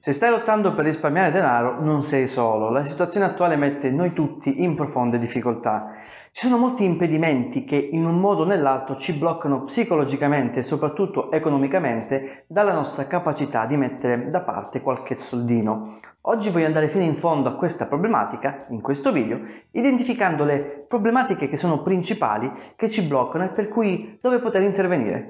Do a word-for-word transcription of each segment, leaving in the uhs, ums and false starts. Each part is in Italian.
Se stai lottando per risparmiare denaro, non sei solo. La situazione attuale mette noi tutti in profonde difficoltà. Ci sono molti impedimenti che in un modo o nell'altro ci bloccano psicologicamente e soprattutto economicamente dalla nostra capacità di mettere da parte qualche soldino. Oggi voglio andare fino in fondo a questa problematica, in questo video, identificando le problematiche che sono principali, che ci bloccano e per cui dove poter intervenire.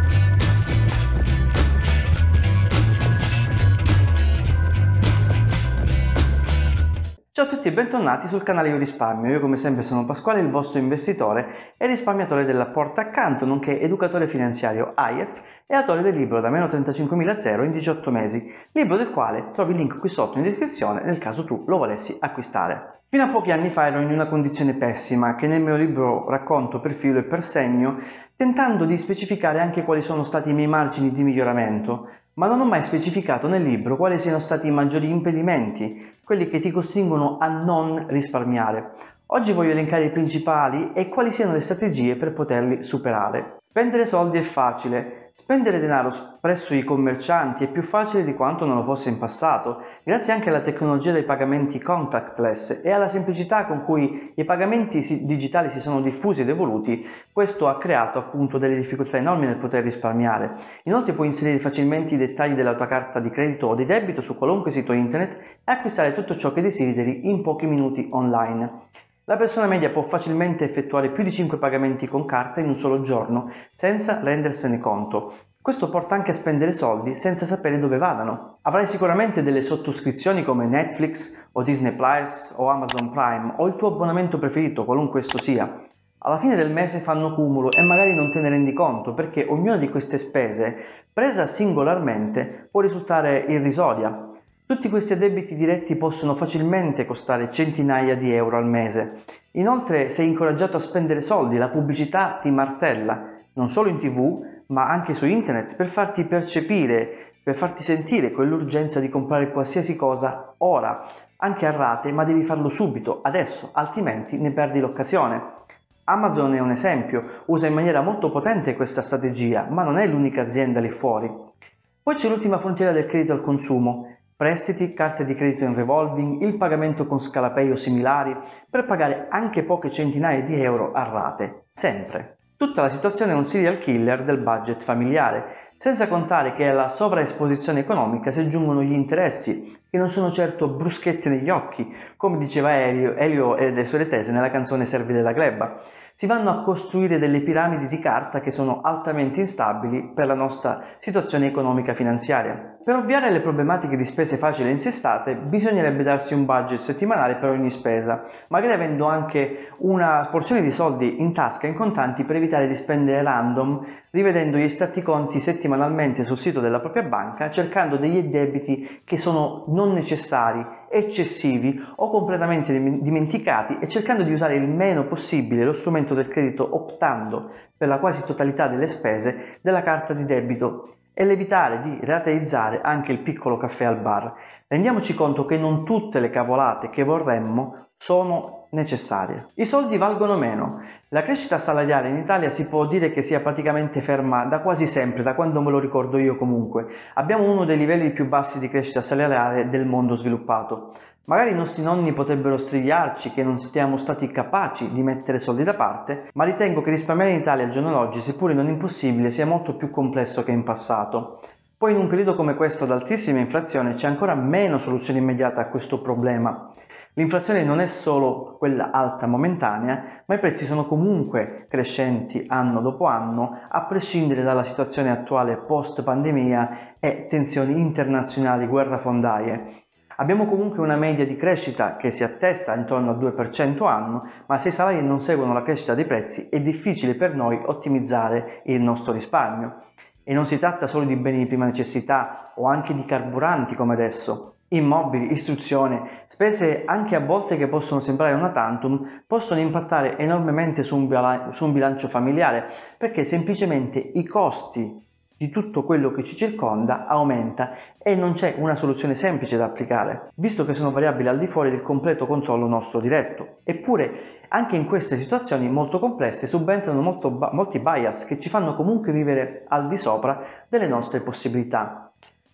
Ciao a tutti e bentornati sul canale Io Risparmio. Io come sempre sono Pasquale, il vostro investitore e risparmiatore della Porta Accanto, nonché educatore finanziario A I F e autore del libro Da meno trentacinquemila euro in diciotto mesi, libro del quale trovi il link qui sotto in descrizione nel caso tu lo volessi acquistare. Fino a pochi anni fa ero in una condizione pessima che nel mio libro racconto per filo e per segno, tentando di specificare anche quali sono stati i miei margini di miglioramento, ma non ho mai specificato nel libro quali siano stati i maggiori impedimenti, quelli che ti costringono a non risparmiare. Oggi voglio elencare i principali e quali siano le strategie per poterli superare. Spendere soldi è facile. Spendere denaro presso i commercianti è più facile di quanto non lo fosse in passato, grazie anche alla tecnologia dei pagamenti contactless e alla semplicità con cui i pagamenti digitali si sono diffusi ed evoluti. Questo ha creato appunto delle difficoltà enormi nel poter risparmiare. Inoltre puoi inserire facilmente i dettagli della tua carta di credito o di debito su qualunque sito internet e acquistare tutto ciò che desideri in pochi minuti online. La persona media può facilmente effettuare più di cinque pagamenti con carta in un solo giorno, senza rendersene conto. Questo porta anche a spendere soldi senza sapere dove vadano. Avrai sicuramente delle sottoscrizioni come Netflix o Disney Plus o Amazon Prime o il tuo abbonamento preferito, qualunque esso sia. Alla fine del mese fanno cumulo e magari non te ne rendi conto perché ognuna di queste spese, presa singolarmente, può risultare irrisoria. Tutti questi addebiti diretti possono facilmente costare centinaia di euro al mese. Inoltre sei incoraggiato a spendere soldi, la pubblicità ti martella, non solo in tv, ma anche su internet, per farti percepire, per farti sentire quell'urgenza di comprare qualsiasi cosa ora, anche a rate, ma devi farlo subito, adesso, altrimenti ne perdi l'occasione. Amazon è un esempio, usa in maniera molto potente questa strategia, ma non è l'unica azienda lì fuori. Poi c'è l'ultima frontiera del credito al consumo. Prestiti, carte di credito in revolving, il pagamento con Scalapay o similari, per pagare anche poche centinaia di euro a rate, sempre. Tutta la situazione è un serial killer del budget familiare, senza contare che alla sovraesposizione economica si aggiungono gli interessi, che non sono certo bruschette negli occhi, come diceva Elio, Elio e le sue tese nella canzone Servi della Gleba. Si vanno a costruire delle piramidi di carta che sono altamente instabili per la nostra situazione economica finanziaria. Per ovviare alle problematiche di spese facili e insestate, bisognerebbe darsi un budget settimanale per ogni spesa, magari avendo anche una porzione di soldi in tasca in contanti per evitare di spendere random, rivedendo gli estratti conti settimanalmente sul sito della propria banca, cercando degli debiti che sono non necessari, eccessivi o completamente dimenticati e cercando di usare il meno possibile lo strumento del credito, optando per la quasi totalità delle spese della carta di debito e l'evitare di rateizzare anche il piccolo caffè al bar. Rendiamoci conto che non tutte le cavolate che vorremmo sono necessarie. I soldi valgono meno. La crescita salariale in Italia si può dire che sia praticamente ferma da quasi sempre, da quando me lo ricordo io comunque. Abbiamo uno dei livelli più bassi di crescita salariale del mondo sviluppato. Magari i nostri nonni potrebbero strigliarci che non siamo stati capaci di mettere soldi da parte, ma ritengo che risparmiare in Italia al giorno d'oggi, seppure non impossibile, sia molto più complesso che in passato. Poi in un periodo come questo ad altissima inflazione c'è ancora meno soluzione immediata a questo problema. L'inflazione non è solo quella alta momentanea, ma i prezzi sono comunque crescenti anno dopo anno, a prescindere dalla situazione attuale post-pandemia e tensioni internazionali guerrafondaie. Abbiamo comunque una media di crescita che si attesta intorno al due per cento anno, ma se i salari non seguono la crescita dei prezzi è difficile per noi ottimizzare il nostro risparmio. E non si tratta solo di beni di prima necessità o anche di carburanti come adesso. Immobili, istruzione, spese anche a volte che possono sembrare una tantum, possono impattare enormemente su un, su un bilancio familiare, perché semplicemente i costi di tutto quello che ci circonda aumenta e non c'è una soluzione semplice da applicare, visto che sono variabili al di fuori del completo controllo nostro diretto. Eppure anche in queste situazioni molto complesse subentrano molto, molti bias che ci fanno comunque vivere al di sopra delle nostre possibilità.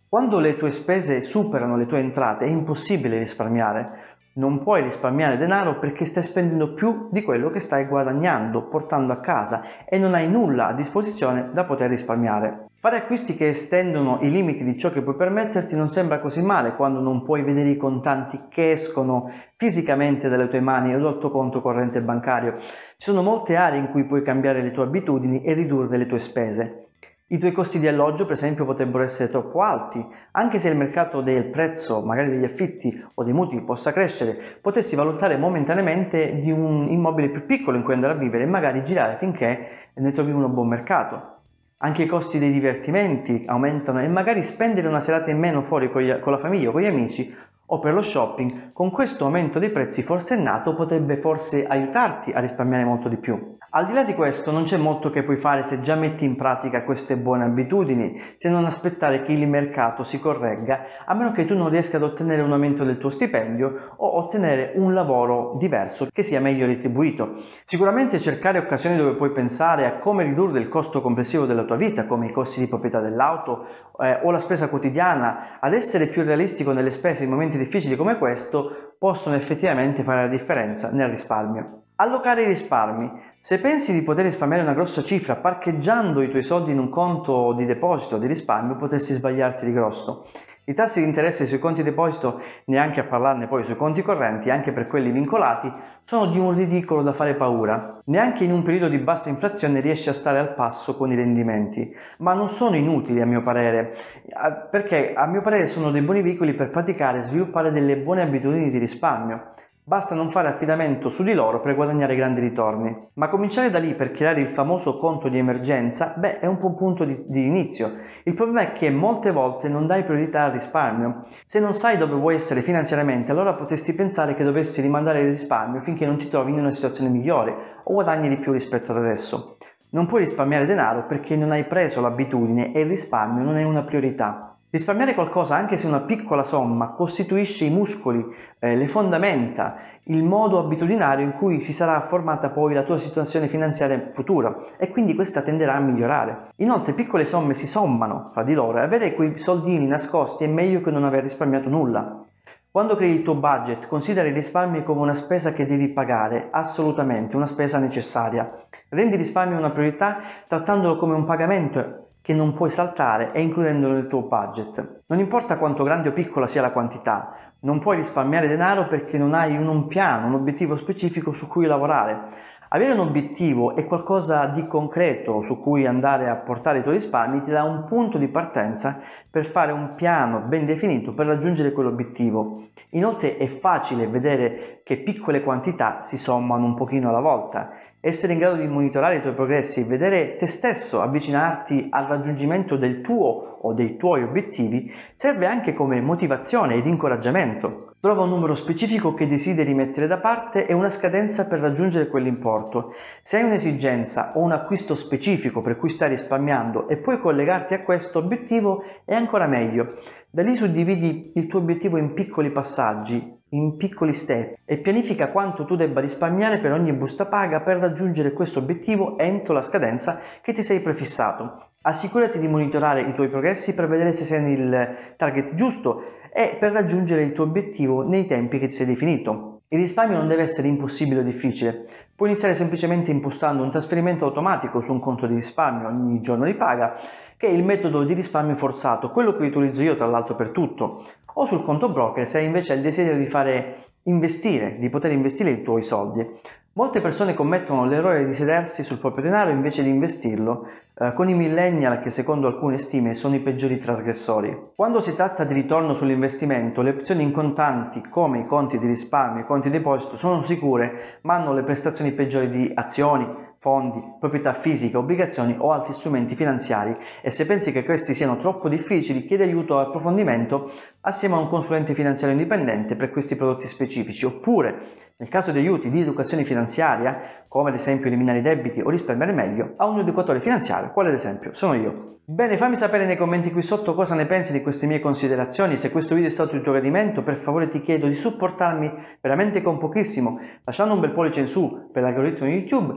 Quando le tue spese superano le tue entrate è impossibile risparmiare. Non puoi risparmiare denaro perché stai spendendo più di quello che stai guadagnando, portando a casa e non hai nulla a disposizione da poter risparmiare. Fare acquisti che estendono i limiti di ciò che puoi permetterti non sembra così male quando non puoi vedere i contanti che escono fisicamente dalle tue mani o dal tuo conto corrente bancario. Ci sono molte aree in cui puoi cambiare le tue abitudini e ridurre le tue spese. I tuoi costi di alloggio, per esempio, potrebbero essere troppo alti. Anche se il mercato del prezzo, magari degli affitti o dei mutui, possa crescere, potresti valutare momentaneamente di un immobile più piccolo in cui andare a vivere e magari girare finché ne trovi uno a buon mercato. Anche i costi dei divertimenti aumentano e magari spendere una serata in meno fuori con, gli, con la famiglia o con gli amici o per lo shopping, con questo aumento dei prezzi forsennato potrebbe forse aiutarti a risparmiare molto di più. Al di là di questo non c'è molto che puoi fare se già metti in pratica queste buone abitudini, se non aspettare che il mercato si corregga, a meno che tu non riesca ad ottenere un aumento del tuo stipendio o ottenere un lavoro diverso che sia meglio retribuito. Sicuramente cercare occasioni dove puoi pensare a come ridurre il costo complessivo della tua vita, come i costi di proprietà dell'auto eh, o la spesa quotidiana, ad essere più realistico nelle spese in momenti difficili come questo, possono effettivamente fare la differenza nel risparmio. Allocare i risparmi. Se pensi di poter risparmiare una grossa cifra parcheggiando i tuoi soldi in un conto di deposito o di risparmio, potresti sbagliarti di grosso. I tassi di interesse sui conti deposito, neanche a parlarne poi sui conti correnti, anche per quelli vincolati, sono di un ridicolo da fare paura. Neanche in un periodo di bassa inflazione riesci a stare al passo con i rendimenti, ma non sono inutili a mio parere, perché a mio parere sono dei buoni veicoli per praticare e sviluppare delle buone abitudini di risparmio. Basta non fare affidamento su di loro per guadagnare grandi ritorni. Ma cominciare da lì per creare il famoso conto di emergenza, beh, è un po' un punto di, di inizio. Il problema è che molte volte non dai priorità al risparmio. Se non sai dove vuoi essere finanziariamente, allora potresti pensare che dovessi rimandare il risparmio finché non ti trovi in una situazione migliore o guadagni di più rispetto ad adesso. Non puoi risparmiare denaro perché non hai preso l'abitudine e il risparmio non è una priorità. Risparmiare qualcosa, anche se una piccola somma, costituisce i muscoli, eh, le fondamenta, il modo abitudinario in cui si sarà formata poi la tua situazione finanziaria futura e quindi questa tenderà a migliorare. Inoltre piccole somme si sommano fra di loro e avere quei soldini nascosti è meglio che non aver risparmiato nulla. Quando crei il tuo budget, considera i risparmi come una spesa che devi pagare, assolutamente, una spesa necessaria. Rendi il risparmio una priorità trattandolo come un pagamento che non puoi saltare e includendolo nel tuo budget. Non importa quanto grande o piccola sia la quantità, non puoi risparmiare denaro perché non hai un, un piano, un obiettivo specifico su cui lavorare. Avere un obiettivo e qualcosa di concreto su cui andare a portare i tuoi risparmi ti dà un punto di partenza per fare un piano ben definito per raggiungere quell'obiettivo. Inoltre è facile vedere che piccole quantità si sommano un pochino alla volta. Essere in grado di monitorare i tuoi progressi e vedere te stesso avvicinarti al raggiungimento del tuo o dei tuoi obiettivi serve anche come motivazione ed incoraggiamento. Trova un numero specifico che desideri mettere da parte e una scadenza per raggiungere quell'importo. Se hai un'esigenza o un acquisto specifico per cui stai risparmiando e puoi collegarti a questo obiettivo è ancora meglio. Da lì suddividi il tuo obiettivo in piccoli passaggi, in piccoli step e pianifica quanto tu debba risparmiare per ogni busta paga per raggiungere questo obiettivo entro la scadenza che ti sei prefissato. Assicurati di monitorare i tuoi progressi per vedere se sei nel target giusto e per raggiungere il tuo obiettivo nei tempi che ti sei definito. Il risparmio non deve essere impossibile o difficile. Puoi iniziare semplicemente impostando un trasferimento automatico su un conto di risparmio ogni giorno di paga, che è il metodo di risparmio forzato, quello che utilizzo io tra l'altro per tutto, o sul conto broker se hai invece il desiderio di fare investire, di poter investire i tuoi soldi. Molte persone commettono l'errore di sedersi sul proprio denaro invece di investirlo, eh, con i millennial che secondo alcune stime sono i peggiori trasgressori. Quando si tratta di ritorno sull'investimento, le opzioni in contanti come i conti di risparmio e i conti di deposito sono sicure, ma hanno le prestazioni peggiori di azioni, fondi, proprietà fisiche, obbligazioni o altri strumenti finanziari e se pensi che questi siano troppo difficili chiedi aiuto o approfondimento assieme a un consulente finanziario indipendente per questi prodotti specifici oppure nel caso di aiuti di educazione finanziaria, come ad esempio eliminare i debiti o risparmiare meglio, a un educatore finanziario, quale ad esempio sono io. Bene, fammi sapere nei commenti qui sotto cosa ne pensi di queste mie considerazioni. Se questo video è stato di tuo gradimento, per favore ti chiedo di supportarmi veramente con pochissimo, lasciando un bel pollice in su per l'algoritmo di YouTube, per farmi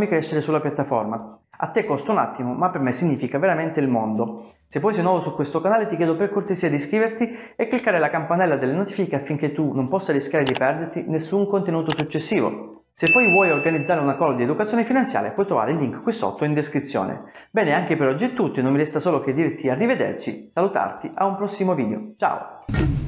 farmi crescere sulla piattaforma. A te costa un attimo, ma per me significa veramente il mondo. Se poi sei nuovo su questo canale ti chiedo per cortesia di iscriverti e cliccare la campanella delle notifiche affinché tu non possa rischiare di perderti nessun contenuto successivo. Se poi vuoi organizzare una call di educazione finanziaria puoi trovare il link qui sotto in descrizione. Bene, anche per oggi è tutto e non mi resta solo che dirti arrivederci, salutarti a un prossimo video. Ciao!